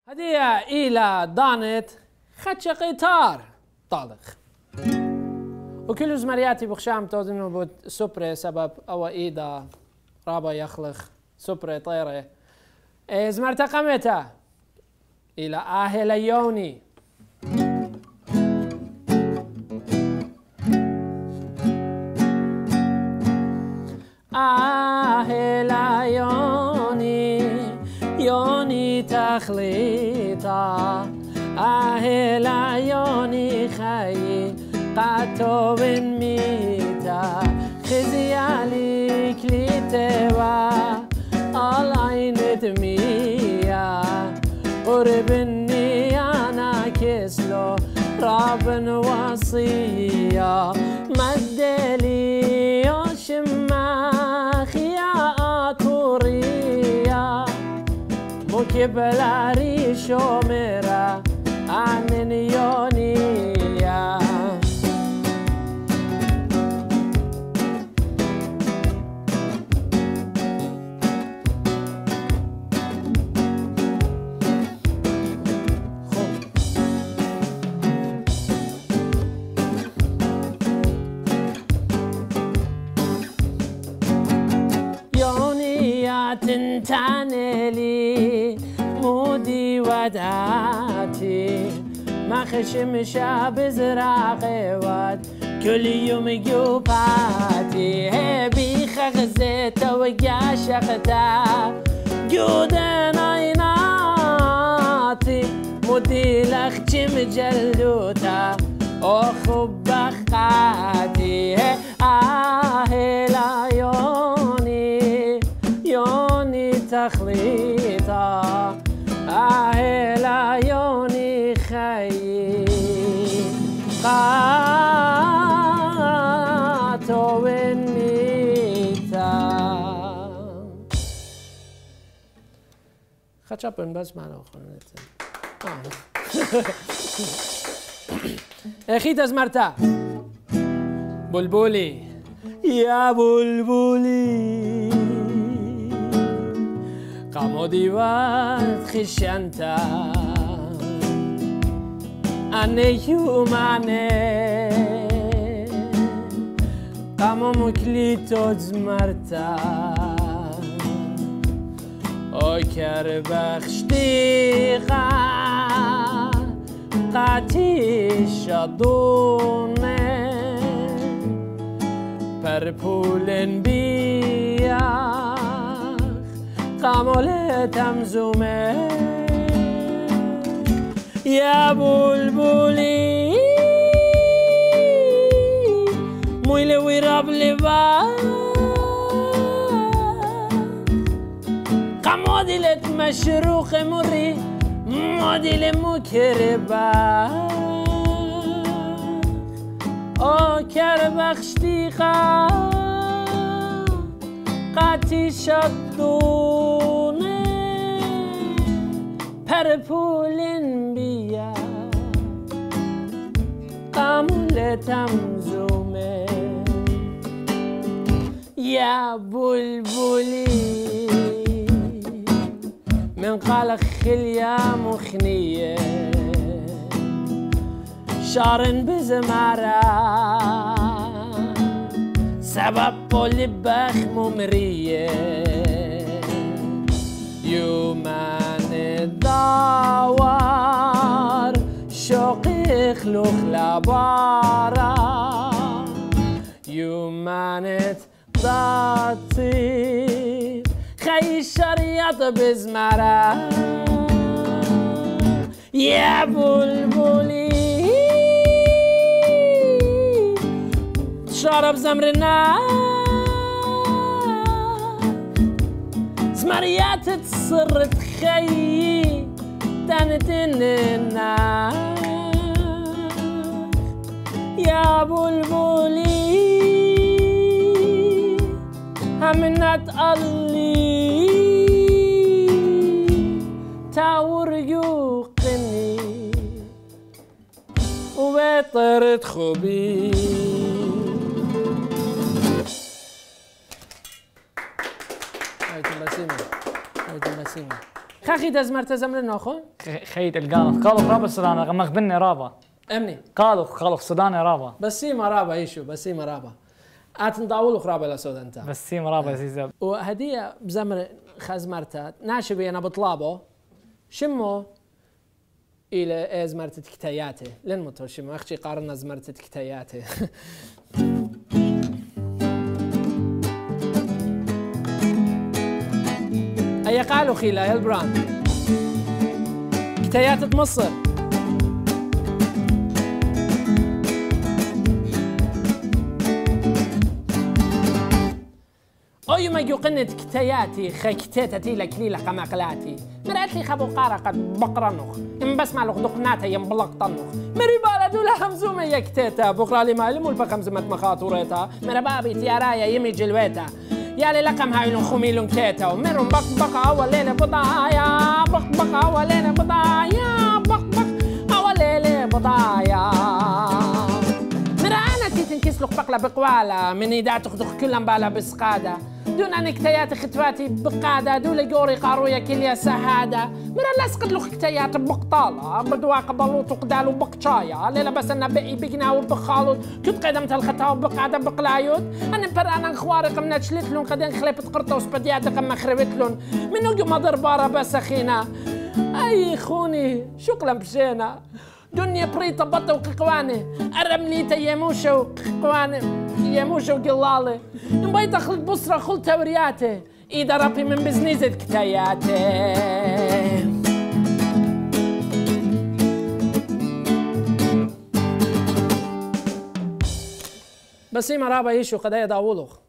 هدية إلى دانت خدش قطار طالق وكل زمرياتي بخشام تودنو بود سوبري سبب أو إيدا رابا يخلق سوبري طيرة زمرتا قمتا إلى أهل يوني أهل يوني يوني تخليطا أهل يوني خي قاتو بن ميتا خزيالي كليتوا العين دمية قربني أنا كسلو رابن وصية مدلي شماخي أطورية مكبلاري شومرة عن يونية تنتانلي مودي ودعاتي ما خشم شاب زراقي واد كل يوم جوباتي هبي خغزت وقع شقتا جودن عيناتي مودي لخجم جلوتا أخو بخاتي أهل عيوني يوني تخليطا أهل يوني خي قاتو بالميتا خشبن بس معنا أخوانتي أخي تزمرتا بلبلي يا بلبلي قامو ديوات خشنتا أني يوماني قامو مكليتو زمرتا أوكر بخشتيقا قاتي شدوني پرپولن بیا قامل تمزومه يا بلبلي مويل ويراب لبا قموديلت مشروخ مري موديل مكربا او کربخشتیقا قاتی شدونه پرپولن بیا قامل تمزومه يا بلبلي من قال خليا مخنيه شارن بزمارة سبب بولي بخ ممرية يومان الدوار شوقي خلوخ لبارا يومان ضاتي خي شريط بزمارة يا بلبلي شرب زمرنا زمريات تصر تخيي تنتننا يا بلبلي همنا تقلي تاور يوقني وبطرت خبي Haydi Masimi. خاخي دزمرت زمر ناخون خيت القالخ قالخ رابا السودان مغبني رابا امني قالخ سوداني رابا بسي مرابا ايشو بسي مرابا اتنداول خرابه لسودان تا بس مرابا زيزب وهديه بزمر خزمرتات ناشبي انا بطلابه شمو الى ازمرت كتاياته لن متوشم اختي قارنا زمرت كتاياته اي قالوا خيلا يا البراند كتايات مصر أي ما يقنت كتاياتي خكتاتي لكليلة قماقلاتي مرات لي خبو قارقة بقرنخ إن بسمع لك دقناتها ينبلق طنخ مري بالدو لها همزومة يا كتاتا بقرا لي مالي مول بخمزمة مخاطوريتا مرا بابي تيارايا يمي جلويتا يا لي لقم هاي لون خميلون كيتا ومرم بق بق أولين بضايا بق بق أولين بضايا بق بق أولين بضايا مرا أنا تنكسلق بقلة بقوالة من إيدا تخدخ كلهم بالا بسقادة دون أن كتايات ختواتي بقادة دول جوري قارويا كليا سهادة مرا لسقد لخ كتايات بقطالة بدواق بلوط وقدالو بقشايا ليلة بس أنا بقي بقنا وبخالو كنت قدمت الختاو بقعدة بقلايود أنا برانا خوارق من أجلتلون قدين خليبة قرطة وسبديات قم خربتلون من نجو مضر بارا بس أخينا أي خوني شكرا بشينا دنيا بريطة بطة وقواني أرمليتا يموشة وقواني يموشة وقلالي نبيت أخلط بصرة خل تورياتي إيدا ربي من بزنيزة كتاياتي بس إما رابا يشو قدايا داولوخ